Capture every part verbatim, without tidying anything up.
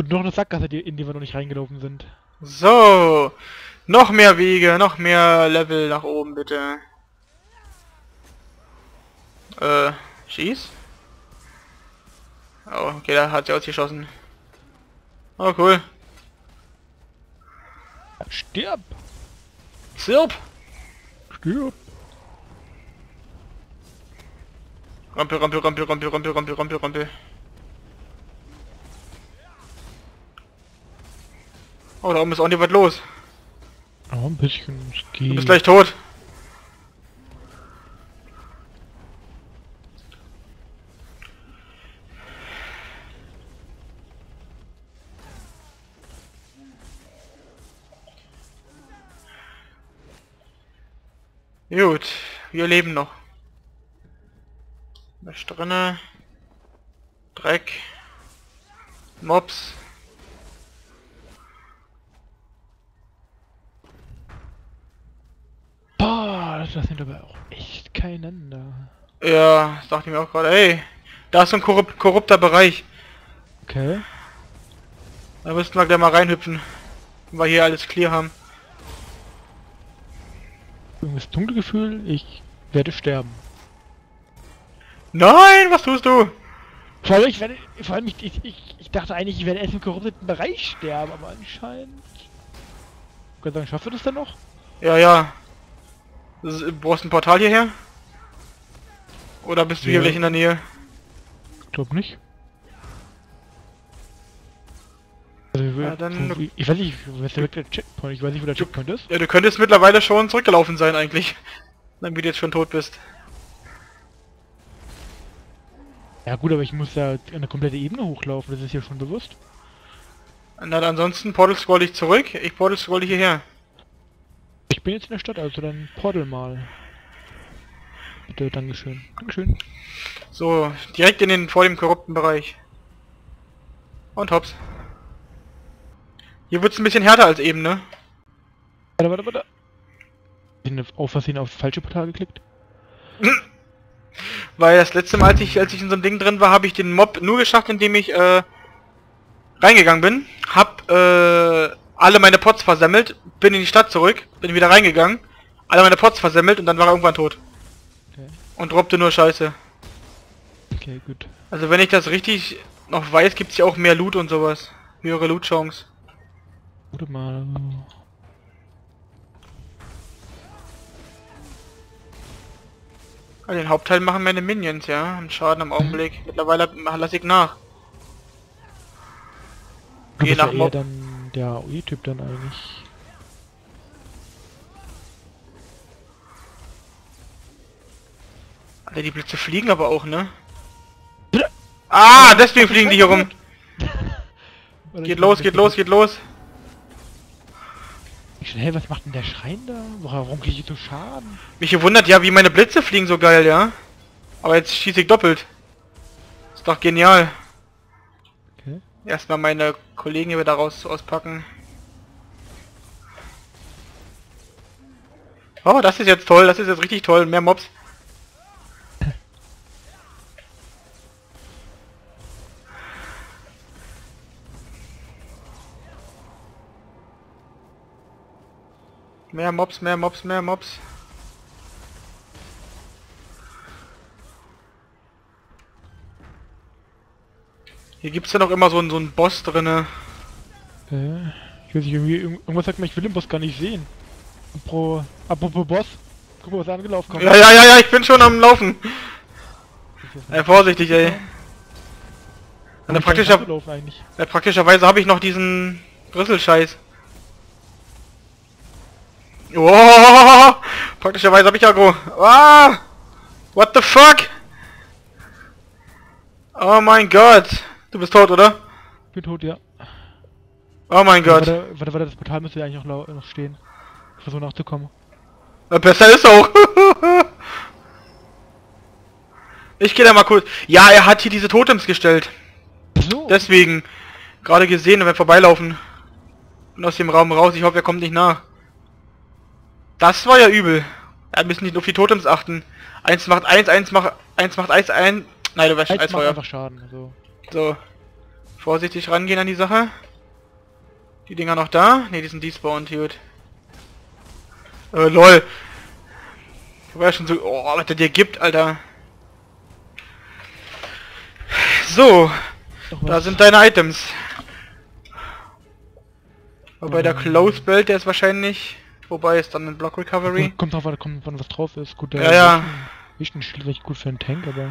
Und noch eine Sackgasse, die, in die wir noch nicht reingelaufen sind. So. Noch mehr Wege, noch mehr Level nach oben, bitte. Äh, schieß? Oh, okay, da hat sie ausgeschossen. Oh, cool. Stirb! Stirb! Stirb! Rampel, Rampel, Rampel, Rampel, Rampel, Rampel, Rampel, Rampel. Oh, da oben ist auch nicht was los. Oh, ein bisschen. Es geht. Du bist gleich tot. Gut, wir leben noch. Was ist drinne? Dreck. Mobs. Boah, das sind aber auch echt keinen da. Ja, das dachte ich mir auch gerade. Ey, da ist so ein korrup korrupter Bereich. Okay. Da müssten wir gleich mal reinhüpfen. Wenn wir hier alles clear haben. Irgendwas Dunkelgefühl, ich werde sterben. Nein, was tust du? Vor allem, ich, werde, vor allem ich, ich, ich, ich dachte eigentlich, ich werde erst im korrupteten Bereich sterben, aber anscheinend... Gott sei Dank, schaffst du das denn noch? Ja, ja. Das ist, du brauchst ein Portal hierher? Oder bist du Ja. hier gleich in der Nähe? Ich glaube nicht. Also, Ja, dann- wo, ich weiß nicht, wo ist der der Checkpoint? Ich weiß nicht, wo der Checkpoint ist. Ja, du könntest mittlerweile schon zurückgelaufen sein eigentlich. Damit du jetzt schon tot bist. Ja gut, aber ich muss ja eine komplette Ebene hochlaufen, das ist ja schon bewusst. Na, ansonsten portal scroll ich zurück. Ich portal scroll hierher. Ich bin jetzt in der Stadt, also dann portal mal. Bitte, Dankeschön. Dankeschön. So, direkt in den vor dem korrupten Bereich. Und hops. Hier wird's ein bisschen härter als eben, ne? Warte, warte, warte. Ich bin auf Versehen aufs falsche Portal geklickt. Weil das letzte Mal, als ich, als ich in so einem Ding drin war, habe ich den Mob nur geschafft, indem ich äh, reingegangen bin. Hab äh, alle meine Pots versammelt, bin in die Stadt zurück, bin wieder reingegangen, alle meine Pots versammelt und dann war er irgendwann tot. Okay. Und droppte nur Scheiße. Okay, gut. Also wenn ich das richtig noch weiß, gibt's ja auch mehr Loot und sowas. Höhere Loot-Chance. Warte mal. Also den Hauptteil machen meine Minions, ja. Und Schaden im Augenblick. Mittlerweile lasse ich nach. Du Je bist ja nach eher Mob. dann der A O E-Typ dann eigentlich. Alter, die Blitze fliegen aber auch, ne? Ah, deswegen fliegen die hier rum. Oder Geht ich- los, geht los, geht los. Ich schon, hey, was macht denn der Schrein da? Warum kriege ich so Schaden? Mich gewundert, ja, wie meine Blitze fliegen so geil, ja. Aber jetzt schieße ich doppelt. Ist doch genial. Okay. Erstmal meine Kollegen hier wieder raus auspacken. Oh, das ist jetzt toll, das ist jetzt richtig toll. Mehr Mobs. Mehr Mobs, mehr Mobs, mehr Mobs. Hier gibt's ja noch immer so einen so einen Boss drinne. Äh, ich weiß nicht, irgendwie, irgend- irgendwas sagt mir, ich will den Boss gar nicht sehen. Apropos, apropos Boss. Guck mal, was da angelaufen kommt. Ja, ja, ja, ja, ich bin schon am Laufen. Ey, vorsichtig, ey. Und dann praktischer, Laufen eigentlich. ja, praktischerweise habe ich noch diesen Rüsselscheiß. Oh, praktischerweise habe ich Agro. Ah, what the fuck? Oh mein Gott. Du bist tot, oder? Ich bin tot, ja. Oh mein Gott. Warte, warte, warte, das Portal müsste ja eigentlich noch, lau- noch stehen. Ich versuche nachzukommen. Na, besser ist auch. Ich gehe da mal kurz. Ja, er hat hier diese Totems gestellt. So. Deswegen. Gerade gesehen, wenn wir vorbeilaufen. Und aus dem Raum raus. Ich hoffe, er kommt nicht nach. Das war ja übel. Wir müssen nicht auf die Totems achten. Eins macht eins, eins macht eins macht eins ein. Nein, du weißt, Eins macht Eisfeuer. einfach Schaden. Also. So. Vorsichtig rangehen an die Sache. Die Dinger noch da? Ne, die sind despawned, gut. Äh, lol. Ich war ja schon so... Oh, was der dir gibt, Alter. So. Da sind deine Items. Wobei der Close Belt, der ist wahrscheinlich... Wobei ist dann ein Block Recovery. Kommt drauf, wann, kommt, wann was drauf ist. Gut, der ja, ja. Wichtenschild ist recht gut für einen Tank, aber...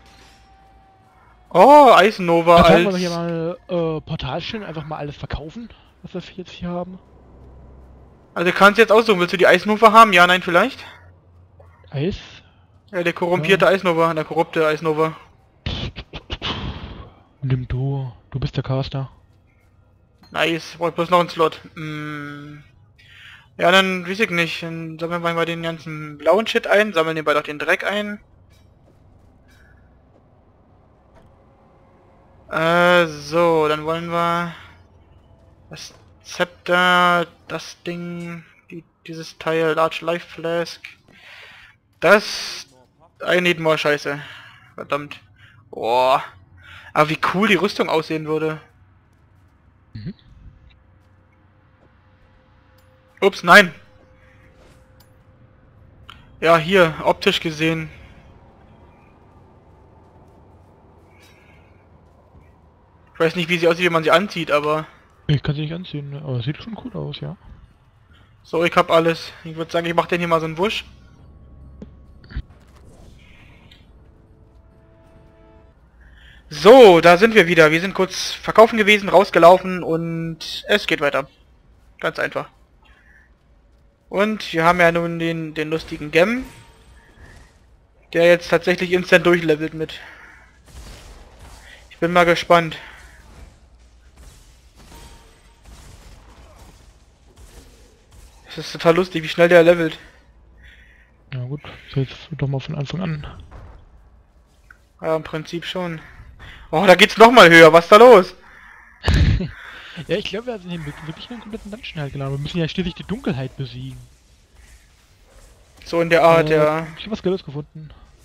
Oh, Eisennova als... als... wir hier mal äh, Portalschild einfach mal alles verkaufen, was wir jetzt hier haben. Also du kannst jetzt aussuchen, willst du die Eisnova haben? Ja, nein, vielleicht? Eis? Ja, der korrumpierte ja. Eisnova, der korrupte Eisnova. Nimm du, du bist der Caster. Nice, wollte bloß noch einen Slot. Mm. Ja, dann weiß ich nicht. Dann sammeln wir mal den ganzen blauen Shit ein, sammeln nebenbei doch den Dreck ein. Äh, so, dann wollen wir das Zepter, das Ding, die, dieses Teil, Large Life Flask. Das... I need more Scheiße. Verdammt. Boah. Aber wie cool die Rüstung aussehen würde. Mhm. Ups, nein. Ja, hier, optisch gesehen. Ich weiß nicht, wie sie aussieht, wie man sie anzieht, aber... Ich kann sie nicht anziehen, aber sieht schon gut aus, ja. So, ich hab alles. Ich würde sagen, ich mach den hier mal so einen Wusch. So, da sind wir wieder. Wir sind kurz verkaufen gewesen, rausgelaufen und es geht weiter. Ganz einfach. Und wir haben ja nun den, den lustigen Gem, der jetzt tatsächlich instant durchlevelt mit. Ich bin mal gespannt. Es ist total lustig, wie schnell der levelt. Ja gut, so jetzt doch mal von Anfang an. Ja, im Prinzip schon. Oh, da geht's noch mal höher. Was ist da los? Ja, ich glaube, wir sind hier wirklich einen kompletten Dungeon halt geladen. Wir müssen ja schließlich die Dunkelheit besiegen. So in der Art, äh, ja. Ich habe was Gelbes gefunden.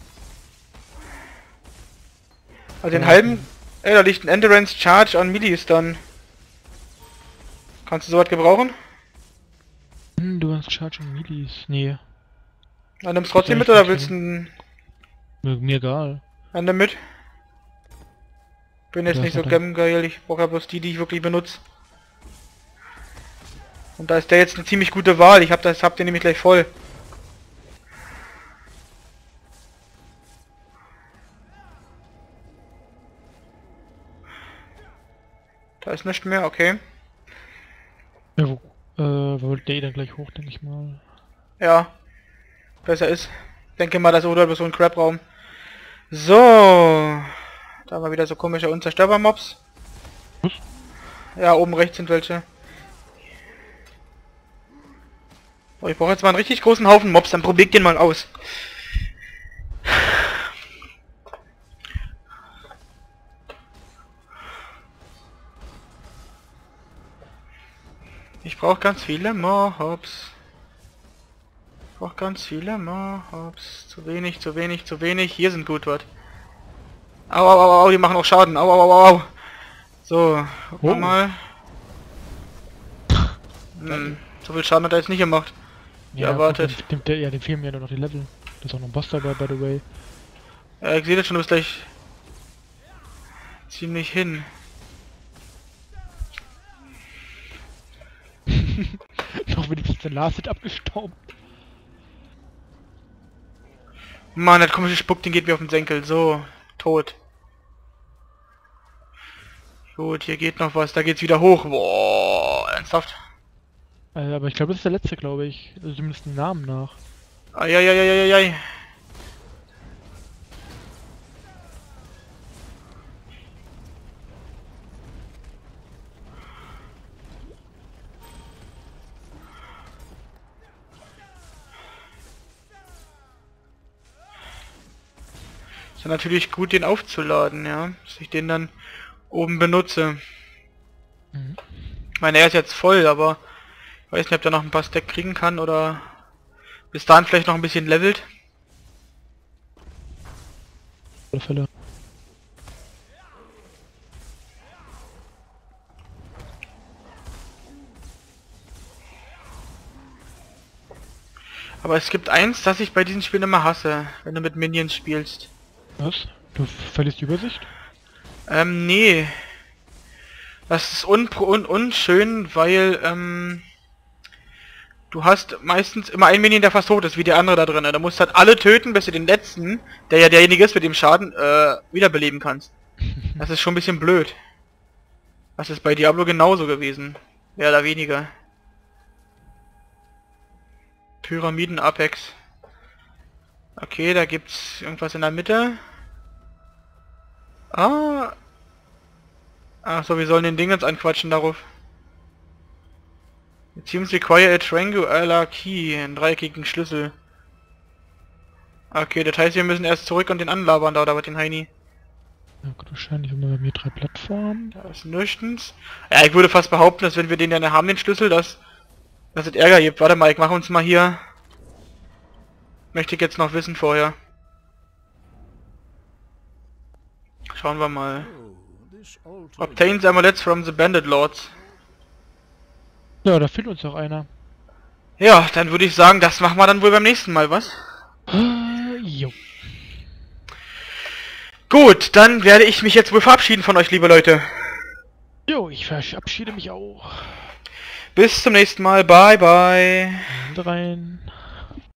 Also den halben... Ey, da liegt ein Endurance Charge an Millis dann. Kannst du sowas gebrauchen? Hm, du hast Charge und Milis. Nee. Dann nimmst du trotzdem mit oder willst du einen... Mir, mir egal. Dann nimm mit. Bin jetzt Ja, nicht so geil, ich brauche ja bloß die, die ich wirklich benutze. Und da ist der jetzt eine ziemlich gute Wahl. Ich hab das, habt ihr nämlich gleich voll. Da ist nichts mehr, okay. Ja, wo, äh, wo wird der dann gleich hoch, denke ich mal. Ja. Besser ist. Denke mal, das oder so ein Crap-Raum. So. Da haben wir wieder so komische unzerstörbar Mobs. Was? Ja, oben rechts sind welche. Oh, ich brauche jetzt mal einen richtig großen Haufen Mobs, dann probier ich den mal aus. Ich brauche ganz viele Mobs. Ich brauche ganz viele Mobs. Zu wenig, zu wenig, zu wenig. Hier sind gut was. Au, au, au, au, die machen auch Schaden. Au, au, au, au. So, gucken wir Oh. mal. Hm, so viel Schaden hat er jetzt nicht gemacht. Wie Ja, erwartet. Gut, dem, dem, ja, dem fehlen mir ja nur noch die Level. Da ist auch noch ein Boss dabei, by the way. Ja, ich sehe das schon, du bist gleich ziemlich hin. Noch wenigstens der Last abgestaubt. Mann, das komische Spuck, den geht mir auf den Senkel. So, tot. Gut, hier geht noch was. Da geht's wieder hoch. Boah, ernsthaft. Äh, aber ich glaube, das ist der letzte, glaube ich. Also zumindest den Namen nach. Eieieiei. Ist ja natürlich gut, den aufzuladen, ja. Dass ich den dann oben benutze. Mhm. Ich meine, er ist jetzt voll, aber ich weiß nicht, ob der noch ein paar Stack kriegen kann oder bis dahin vielleicht noch ein bisschen levelt. Auf alle Fälle. Aber es gibt eins, das ich bei diesen Spielen immer hasse, wenn du mit Minions spielst. Was? Du verlierst die Übersicht? Ähm, nee. Das ist un un unschön, weil, ähm... du hast meistens immer einen Minion, der fast tot ist, wie der andere da drin. Da musst du halt alle töten, bis du den letzten, der ja derjenige ist mit dem Schaden, äh, wiederbeleben kannst. Das ist schon ein bisschen blöd. Das ist bei Diablo genauso gewesen. Mehr oder weniger. Pyramiden Apex. Okay, da gibt's irgendwas in der Mitte. Ah. Ach so, wir sollen den Dingens anquatschen darauf. It seems require a triangular key, einen dreieckigen Schlüssel. Okay, das heißt, wir müssen erst zurück und den anlabern da, oder was, den Heini? Ja gut, wahrscheinlich haben wir bei mir drei Plattformen. Da ist nichts. Ja, ich würde fast behaupten, dass wenn wir den ja haben, den Schlüssel, dass, dass es Ärger gibt. Warte mal, ich mache uns mal hier... Möchte ich jetzt noch wissen vorher. Schauen wir mal. Obtain the amulets from the Bandit Lords. Ja, da fehlt uns noch einer. Ja, dann würde ich sagen, das machen wir dann wohl beim nächsten Mal, was? Äh, jo. Gut, dann werde ich mich jetzt wohl verabschieden von euch, liebe Leute. Jo, ich verabschiede mich auch. Bis zum nächsten Mal. Bye, bye. Und rein.